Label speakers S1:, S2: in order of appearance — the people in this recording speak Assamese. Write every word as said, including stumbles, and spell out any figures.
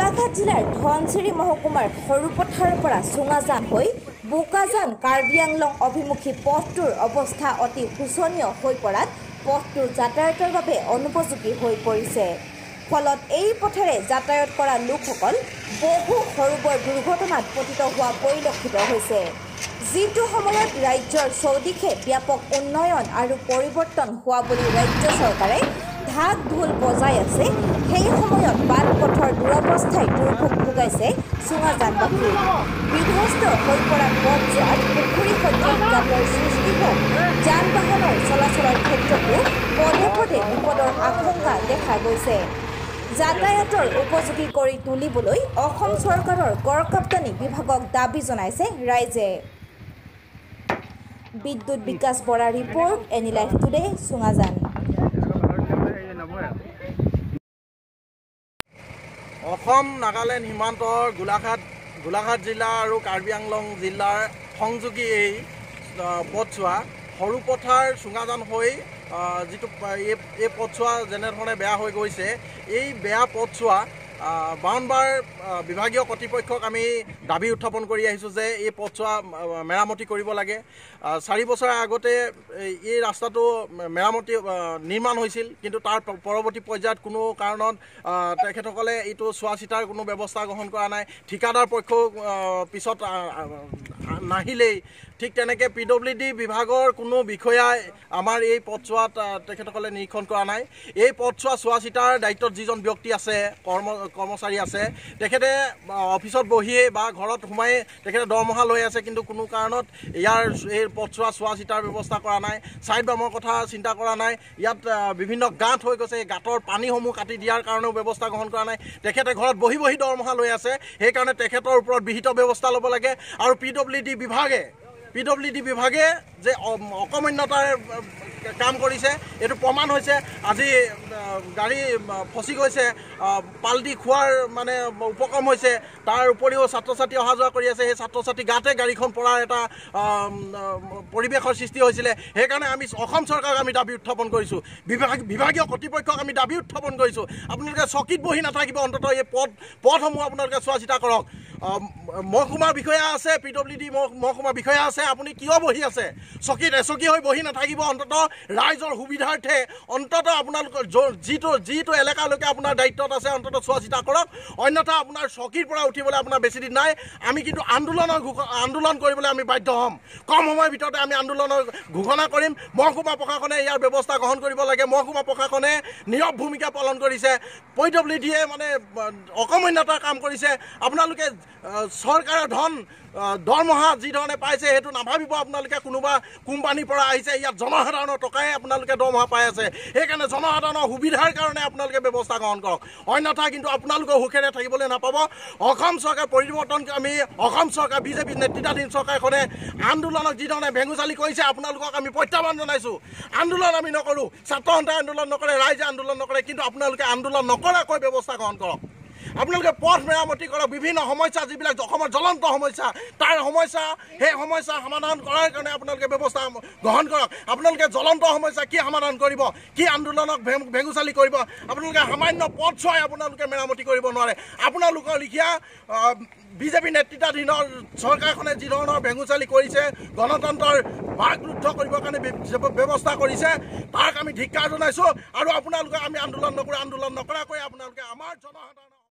S1: গোলাঘাট জিলাৰ ধনচিৰি মহকুমাৰ সৰুপথাৰৰ পৰা চুঙাজান হৈ বোকাজান কাৰ্বি আংলং অভিমুখী পথটোৰ অৱস্থা অতি শোচনীয় হৈ পৰাত পথটো যাতায়াতৰ বাবে অনুপযোগী হৈ পৰিছে। ফলত এই পথেৰে যাতায়াত কৰা লোকসকল বহু সৰু বৰ দুৰ্ঘটনাত পতিত হোৱা পৰিলক্ষিত হৈছে। যিটো সময়ত ৰাজ্যৰ চৌদিশে ব্যাপক উন্নয়ন আৰু পৰিৱৰ্তন হোৱা বুলি ৰাজ্য চৰকাৰে ঢাক ঢোল বজাই আছে, সেই সময়ত বাট পথৰ দুৰৱস্থাই দুৰ্ভোগ ভোগাইছে চুঙাজানবাসী। বিধ্বস্ত হৈ পৰা পথছোৱাত পুখুৰী সদৃশ গাঁতৰ সৃষ্টি হওক, যান বাহনৰ চলাচলৰ ক্ষেত্ৰতো পদে পদে বিপদৰ আশংকা দেখা গৈছে। যাতায়াতৰ উপযোগী কৰি তুলিবলৈ অসম চৰকাৰৰ গড়কাপ্তানি বিভাগক দাবী জনাইছে ৰাইজে। বিদ্যুৎ বিকাশ বৰাৰ ৰিপৰ্ট, এনি লাইভ টুডে, চুঙাজান।
S2: অসম নাগালেণ্ড সীমান্তৰ গোলাঘাট গোলাঘাট জিলা আৰু কাৰ্বি আংলং জিলাৰ সংযোগী এই পথছোৱা সৰুপথাৰ চুঙাজান হৈ যিটো এই এই পথছোৱা যেনেধৰণে বেয়া হৈ গৈছে, এই বেয়া পথছোৱা বাৰম্বাৰ বিভাগীয় কৰ্তৃপক্ষক আমি দাবী উত্থাপন কৰি আহিছোঁ যে এই পথছোৱা মেৰামতি কৰিব লাগে। চাৰি বছৰ আগতে এই ৰাস্তাটো মেৰামতি নিৰ্মাণ হৈছিল, কিন্তু তাৰ পৰৱৰ্তী পৰ্যায়ত কোনো কাৰণত তেখেতসকলে এইটো চোৱা চিতাৰ কোনো ব্যৱস্থা গ্ৰহণ কৰা নাই। ঠিকাদাৰ পক্ষও পিছত নাহিলেই। ঠিক তেনেকৈ পি ডব্লিউ ডি বিভাগৰ কোনো বিষয়াই আমাৰ এই পথছোৱাত তেখেতসকলে নিৰীক্ষণ কৰা নাই। এই পথছোৱা চোৱা চিতাৰ দায়িত্বত যিজন ব্যক্তি আছে, কৰ্ম কৰ্মচাৰী আছে, তেখেতে অফিচত বহিয়ে বা ঘৰত সোমাই তেখেতে দৰমহা লৈ আছে, কিন্তু কোনো কাৰণত ইয়াৰ এই পথছোৱা চোৱা চিতাৰ ব্যৱস্থা কৰা নাই। ছাইড বামৰ কথা চিন্তা কৰা নাই। ইয়াত বিভিন্ন গাঁত হৈ গৈছে, এই গাঁতৰ পানীসমূহ কাটি দিয়াৰ কাৰণেও ব্যৱস্থা গ্ৰহণ কৰা নাই। তেখেতে ঘৰত বহি বহি দৰমহা লৈ আছে, সেইকাৰণে তেখেতৰ ওপৰত বিহিত ব্যৱস্থা ল'ব লাগে। আৰু পি ডব্লিউ ডি বিভাগে পি ডব্লিউ ডি বিভাগে যে অকমান্যতাৰ কাম কৰিছে, এইটো প্ৰমাণ হৈছে। আজি গাড়ী ফচি গৈছে, পাল্টি খোৱাৰ মানে উপক্ৰম হৈছে। তাৰ উপৰিও ছাত্ৰ ছাত্ৰী অহা যোৱা কৰি আছে, সেই ছাত্ৰ ছাত্ৰী গাতে গাড়ীখন পৰাৰ এটা পৰিৱেশৰ সৃষ্টি হৈছিলে। সেইকাৰণে আমি অসম চৰকাৰক আমি দাবী উত্থাপন কৰিছোঁ, বিভাগ বিভাগীয় কৰ্তৃপক্ষক আমি দাবী উত্থাপন কৰিছোঁ, আপোনালোকে চকীত বহি নাথাকিব, অন্ততঃ এই পথ পথসমূহ আপোনালোকে চোৱা চিতা কৰক। মহকুমাৰ বিষয়া আছে, পি ডব্লিউ ডি মহকুমাৰ বিষয়া আছে, আপুনি কিয় বহি আছে? চকীত এচকী হৈ বহি নাথাকিব, অন্ততঃ ৰাইজৰ সুবিধাৰ্থে অন্ততঃ আপোনালোকৰ যিটো যিটো এলেকালৈকে আপোনাৰ দায়িত্বত আছে অন্ততঃ চোৱা চিতা কৰক। অন্যথা আপোনাৰ চকীৰ পৰা উঠিবলৈ আপোনাৰ বেছি দিন নাই। আমি কিন্তু আন্দোলনৰ আন্দোলন কৰিবলৈ আমি বাধ্য হ'ম। কম সময়ৰ ভিতৰতে আমি আন্দোলনৰ ঘোষণা কৰিম। মহকুমা প্ৰশাসনে ইয়াৰ ব্যৱস্থা গ্ৰহণ কৰিব লাগে। মহকুমা প্ৰশাসনে নীৰৱ ভূমিকা পালন কৰিছে, পি ডব্লিউ ডিয়ে মানে অকমান্যতাৰ কাম কৰিছে। আপোনালোকে চৰকাৰৰ ধন দৰমহা যি ধৰণে পাইছে সেইটো নাভাবিব আপোনালোকে কোনোবা কোম্পানীৰ পৰা আহিছে। ইয়াত জনসাধাৰণৰ টকাই আপোনালোকে দৰমহা পাই আছে, সেইকাৰণে জনসাধাৰণৰ সুবিধাৰ কাৰণে আপোনালোকে ব্যৱস্থা গ্ৰহণ কৰক। অন্যথা কিন্তু আপোনালোকৰ সুখেৰে থাকিবলৈ নাপাব। অসম চৰকাৰ পৰিৱৰ্তন আমি অসম চৰকাৰ বিজেপি নেতৃত্বাধীন চৰকাৰখনে আন্দোলনক যি ধৰণে ভেঙুচালি কৰিছে, আপোনালোকক আমি প্ৰত্যাহ্বান জনাইছোঁ। আন্দোলন আমি নকৰোঁ, ছাত্ৰ সন্থাই আন্দোলন নকৰে, ৰাইজে আন্দোলন নকৰে, কিন্তু আপোনালোকে আন্দোলন নকৰাকৈ ব্যৱস্থা গ্ৰহণ কৰক। আপোনালোকে পথ মেৰামতি কৰক। বিভিন্ন সমস্যা যিবিলাক অসমৰ জ্বলন্ত সমস্যা, তাৰ সমস্যা সেই সমস্যা সমাধান কৰাৰ কাৰণে আপোনালোকে ব্যৱস্থা গ্ৰহণ কৰক। আপোনালোকে জ্বলন্ত সমস্যা কি সমাধান কৰিব, কি আন্দোলনক ভেঙুচালি কৰিব? আপোনালোকে সামান্য পথছোৱাই আপোনালোকে মেৰামতি কৰিব নোৱাৰে। আপোনালোকৰ লিখীয়া বিজেপি নেতৃত্বাধীনৰ চৰকাৰখনে যি ধৰণৰ ভেঙুচালি কৰিছে, গণতন্ত্ৰৰ বাকৰুদ্ধ কৰিবৰ কাৰণে ব্যৱস্থা কৰিছে, তাক আমি ধিক্কাৰ জনাইছোঁ। আৰু আপোনালোকে আমি আন্দোলন নকৰোঁ, আন্দোলন নকৰাকৈ আপোনালোকে আমাৰ জনসাধাৰণ